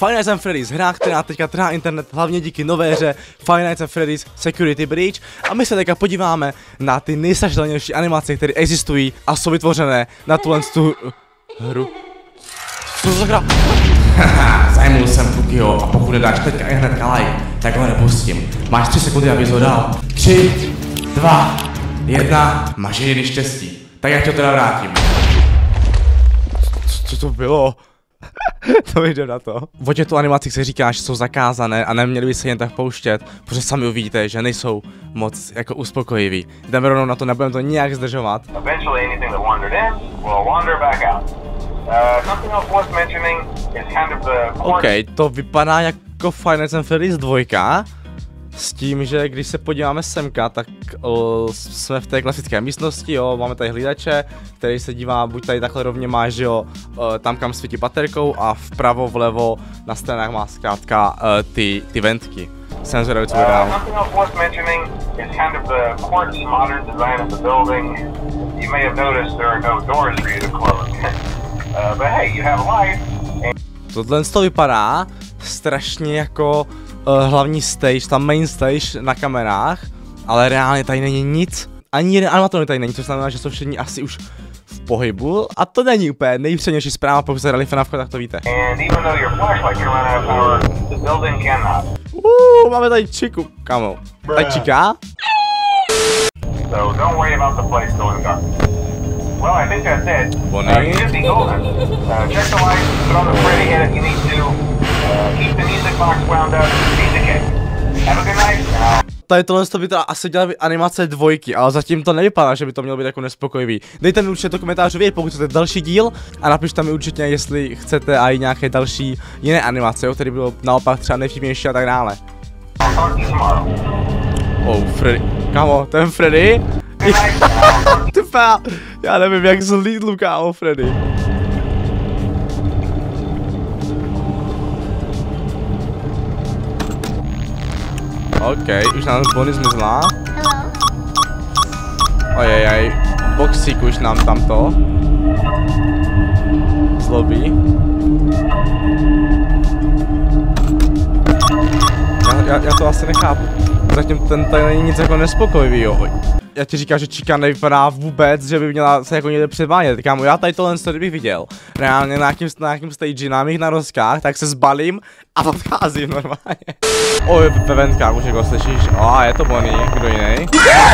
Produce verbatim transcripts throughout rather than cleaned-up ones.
Five Nights at Freddy's, hra, která teďka trhá internet, hlavně díky nové hře Five Nights at Freddy's Security Breach. A my se teďka podíváme na ty nejstrašidelnější animace, které existují a jsou vytvořené na tuhle tu hru. Co to za hra? Haha, zajmul jsem Fukiho a pokud nedáš teďka i hnedka like, tak ho nepustím. Máš tři sekundy, abys ho dal. Tři, dva, jedna, máš jediný štěstí. Tak já tě teda vrátím. Co to bylo? To jde na to. O těchto animacích se říká, že jsou zakázané a neměli by se jen tak pouštět, protože sami uvidíte, že nejsou moc jako uspokojivý. Jdeme rovnou na to, nebudeme to nijak zdržovat. OK, to vypadá jako Five Nights at Freddy's dva. S tím, že když se podíváme semka, tak o, jsme v té klasické místnosti, jo, máme tady hlídače, který se dívá, buď tady takhle rovně má, že jo, o, tam kam svítí baterkou a vpravo, vlevo, na stranách má zkrátka o, ty, ty ventky. Jsem zvědavý, co bude dál. Tohle to vypadá strašně jako Uh, hlavní stage, tam main stage na kamerách, ale reálně tady není nic, ani jeden animatronik tady není, což znamená, že jsou všichni asi už v pohybu a to není úplně nejpřednější zpráva, pokud jste hrali FNAFko, tak to víte. Uuu, máme tady Chiku, kamo. Tady Chika? Well, I think that's it. Bonnie. Uh, you should be golden. Uh, check the lights, put on the Freddy, and if you need to, uh, keep the music box wound up, beat the cake. Have a good night. Tady tohle by teda asi dělali animace dvojky, ale zatím to nevypadá, že by to mělo být jako nespokojivý. Dejte mi určitě do komentářů vědět, pokud chcete další díl, a napište mi určitě, jestli chcete i nějaké další jiné animace, jo, které bylo naopak třeba nejvtipnější a tak dále. Oh, Freddy. Kámo, ten Freddy? Ty pá, já nevím, jak zlídlu, kámo, Freddy. OK, už nám Bonnie zmizla. Ojejej, boxík už nám tamto zlobí. Já, já, já to asi nechápu. Zatím ten tady není nic jako nespokojivý, jo. Já ti říkám, že Chica nevypadá vůbec, že by měla se jako někde předvádět. Kámo, já tady tohle story bych viděl. Reálně na nějakým, na nějakým stage, na mých narozkách, tak se zbalím a odcházím normálně. Oj, ve ventkách už jako slyšíš. O, je to Bonnie, kdo jiný?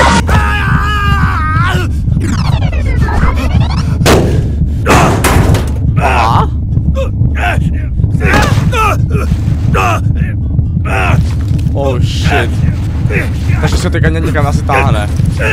Aha. Oh shit. Takže se teďka někam asi táhne.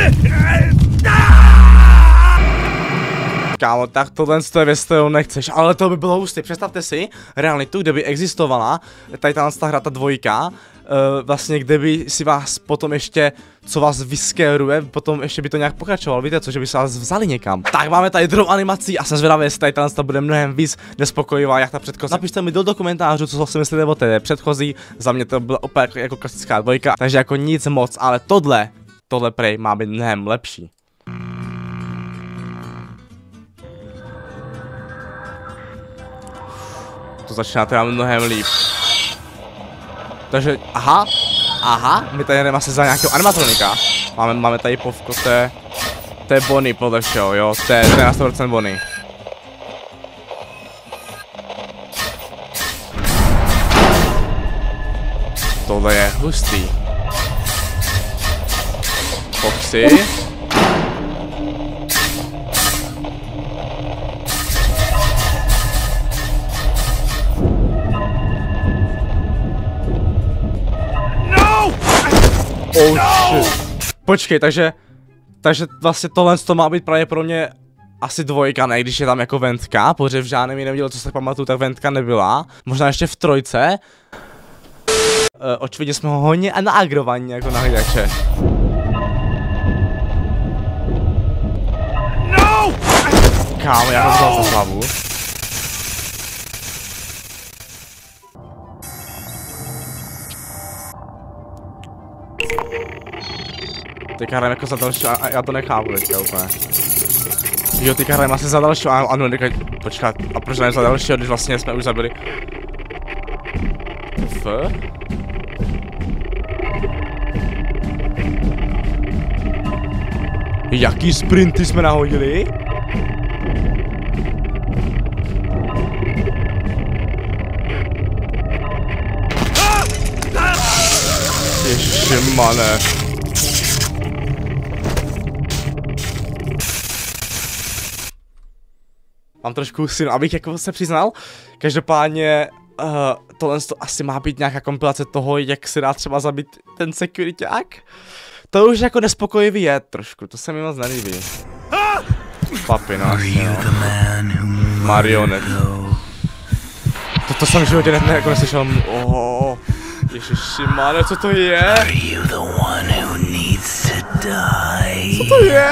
Kámo, tak tohle je věc, kterou nechceš, ale to by bylo hustý. Představte si realitu, kde by existovala tady ta hra, ta dvojka, uh, vlastně kde by si vás potom ještě, co vás vyskéruje, potom ještě by to nějak pokračovalo, víte co, že by se vás vzali někam. Tak máme tady druhou animací a jsem zvědavý, jestli tady ta bude mnohem víc nespokojivá, jak ta předchozí. Napište mi do komentářů, co si myslíte o té předchozí, za mě to byla opět jako, jako klasická dvojka, takže jako nic moc, ale tohle, tohle prej má být mnohem lepší. To začíná teda mnohem líp. Takže, aha, aha, my tady jdeme asi za nějakého animatronika. Máme, máme tady povko, to je, to je Bonnie podle všeho, jo, to je, to je na sto procent Bonnie. Tohle je hustý. Foxy. Oh shit. Počkej, takže, takže vlastně tohle to má být pravděpodobně asi dvojka, ne, když je tam jako ventka, protože v žádném jiném díle, co se pamatuju, tak ventka nebyla. Možná ještě v trojce. E, očividně jsme ho hodně naagrovaní jako na hlídače. No! Kámo, já ho vzal za hlavu. Teďka hrajeme jako za další, a já to nechápu teďka úplně. Jo, teďka hrajeme asi za dalšího, ano, teďka, počkat, a proč ne za dalšího, když vlastně jsme už zabili. F? Jaký sprinty jsme nahodili? Ježišimane. Mám trošku synu, abych jako se přiznal. Každopádně uh, tohle to asi má být nějaká kompilace toho, jak se dá třeba zabít ten securityák. To už jako nespokojivý je trošku, to se mi moc nelíbí. Papi, no, no. Marionet. Toto jsem v životě ne, jako neslyšel. Oh, ježišimane, co to je? Co to je?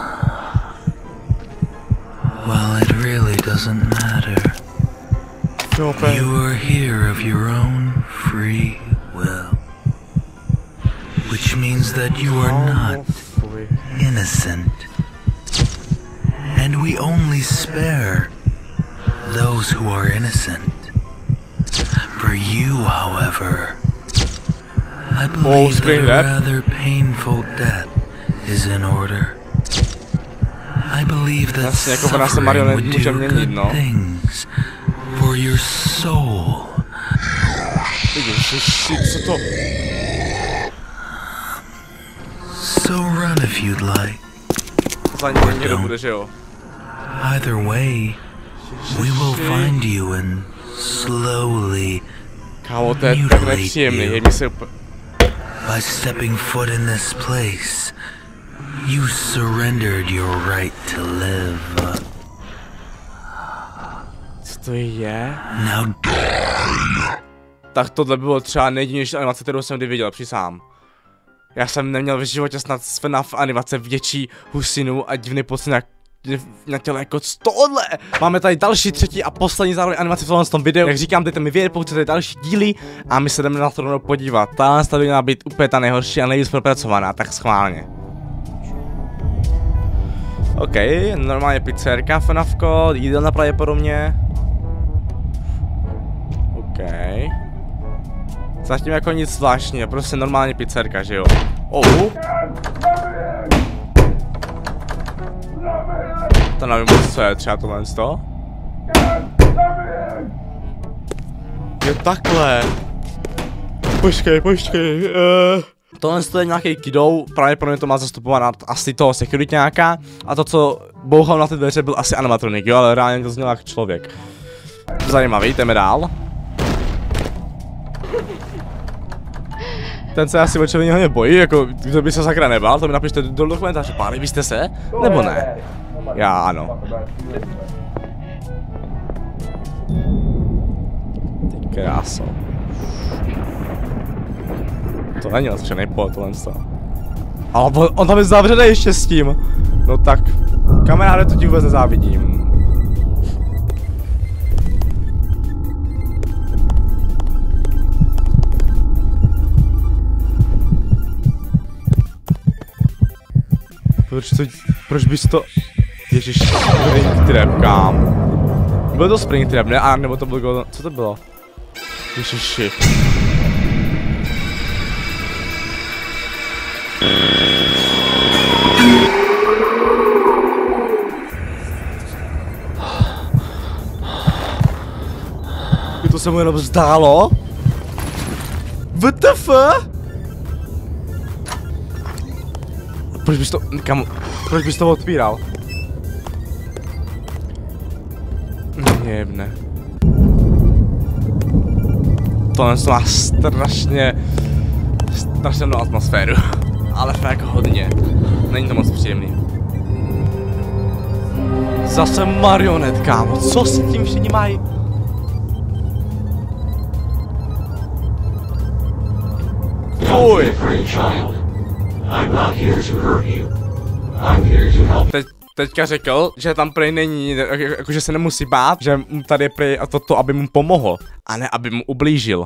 Well, it really doesn't matter. You are here of your own free will. Which means that you are not innocent. And we only spare those who are innocent. For you, however, I believe that a rather painful death is in order. I believe that suffering would do good things for your soul. So run if you'd like. Or don't. Either way, we will find you and slowly mutilate you. By stepping foot in this place, you surrendered your right to live. Co to je? Now die. Tak tohle bylo třeba nejdivější animace, kterou jsem kdy viděl, přísám. Já jsem neměl v životě snad z F NAF animace větší husinu a divný pocit na, na těle jako tohle. Máme tady další, třetí a poslední zároveň animaci v tom videu. Jak říkám, dejte mi vědět, pokud chcete další díly a my se jdeme na to rovnou podívat. Ta by měla být úplně ta nejhorší a nejvíc propracovaná, tak schválně. OK, normálně pizzerka, FNAFko, jídelna pravděpodobně. OK. Zatím jako nic zvláštního, prostě normálně pizzerka, že jo? Oh. To nevím moc, co je třeba tohle z toho. Jo, takhle. Počkej, počkej. Uh. Tohle je nějaký kidou, pravděpodobně to má zastupovat asi toho securityáka. A to, co bouchal na ty dveře, byl asi animatronik, jo, ale reálně to zněl jako člověk. Zajímavý, jdeme dál. Ten se asi očividně hodně bojí, jako kdo by se sakra nebál, to mi napište do, do komentáře, báli byste se? Nebo ne? Já ano. Ty kráso. To není odstřený pod tohle z toho. Ale on, on tam je zavřený ještě s tím. No tak, kamaráde, to ti vůbec nezávidím. Proč to, proč bys to... Ježiš, Springtrap, kam? Byl to Springtrap, ne? A nebo to byl Golden... Co to bylo? Ježiši. To se mu jenom zdálo? W T F? Proč bys to... Kam... Proč bys to otvíral? Nejebne. Tohle má strašně... strašnou atmosféru. Ale fakt hodně. Není to moc příjemný. Zase marionet, kámo. Co si tím všichni mají? Fuj! Teď, teďka řekl, že tam prej není, jakože se nemusí bát, že tady je prej a toto, aby mu pomohl, a ne aby mu ublížil.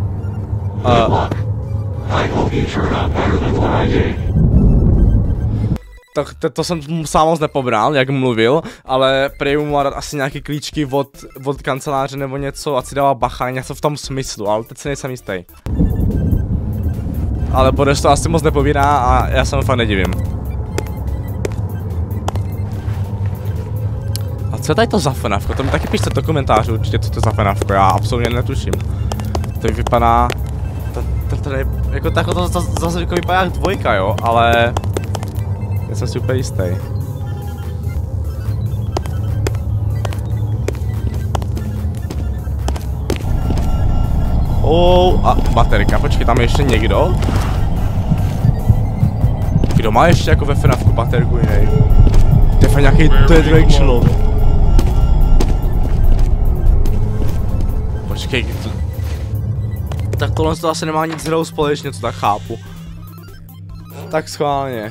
Uh, tak to, to jsem sám moc nepobral, jak mluvil, ale prej mu má dát asi nějaký klíčky od, od kanceláře nebo něco, ať si dává bacha, něco v tom smyslu, ale teď si nejsem jistý. Ale Boris to asi moc nepovídá a já se mu fakt nedivím. A co je tady to za fenavko? To mi taky pište do komentářů určitě, co to je za fenavko, já absolutně netuším. To vypadá... To, to, to je, jako takhle to zase jako vypadá jak dvojka, jo, ale... Já jsem si úplně jistý. Oh, a baterka, počkej, tam je ještě někdo? Kdo má ještě jako ve fenavku baterku jiný? To je fakt nějaký dead člověk. Počkej, to... Tak tohle to asi nemá nic hrou společně, co tak chápu. Tak schválně.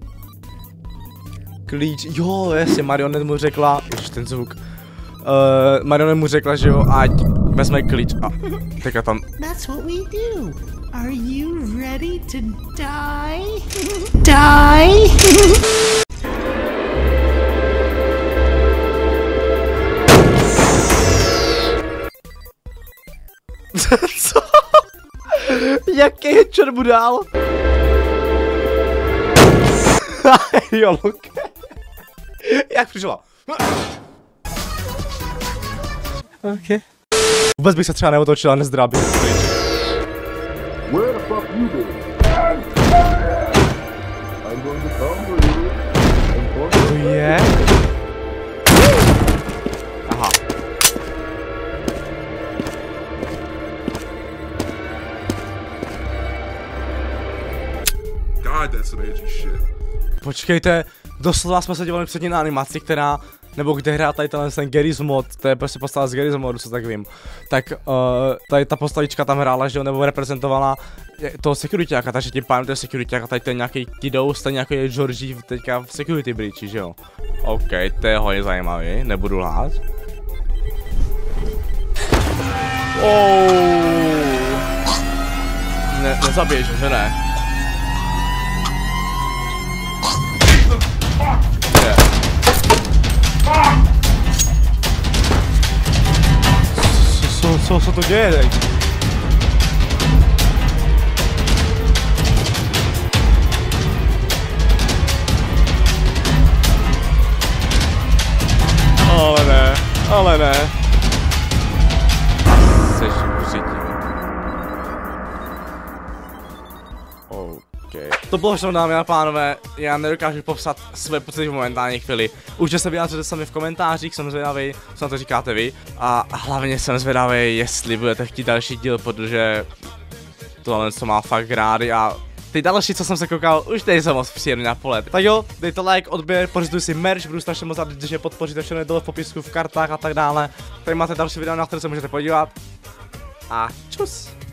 Klíč, jo, jasně, Marionette mu řekla, ještě ten zvuk. Uh, Marionette mu řekla, že jo, ať vezme klíč a teďka tam. That's what we do. Are you ready to die? Die? Co? Jaký je čerbu dál? Jo, Luke. Jak přišla? Ok. Vůbec bych se třeba neotočil a nezdrábil. Where the fuck you been? I'm going to come for you. To je? Aha. God, that's some edgy shit. Počkejte, doslova jsme se dívali předtím na animaci, která, nebo kde hrál tady ten, ten Garry's Mod, to je prostě postava z Garry's Modu, co tak vím. Tak uh, tady ta postavička tam hrála, že jo, nebo reprezentovala toho securityáka, takže tím pádem to je securityák a tady to je nějaký kidou, stejně jako je Georgie teďka v security breachi, že jo. OK, to je hodně zajímavý, nebudu lhát. Oh. Ne, nezabiješ, že ne? Co, co, co to děje teď? Ale ne, ale ne. Jseš vřití. Okay. To bylo všechno, dámy a pánové, já nedokážu popsat své pocity v momentální chvíli. Určitě se vyjádřete sami v komentářích, jsem zvědavý, co na to říkáte vy. A hlavně jsem zvědavý, jestli budete chtít další díl, protože tohle co má fakt rádi a ty další, co jsem se koukal, už nejsou moc příjemný na pohled. Tak jo, dejte like, odběr, pořizuj si merch, budu strašně moc rád, když je podpoříte všechno dole v popisku, v kartách a tak dále. Tady máte další video, na které se můžete podívat. A čus!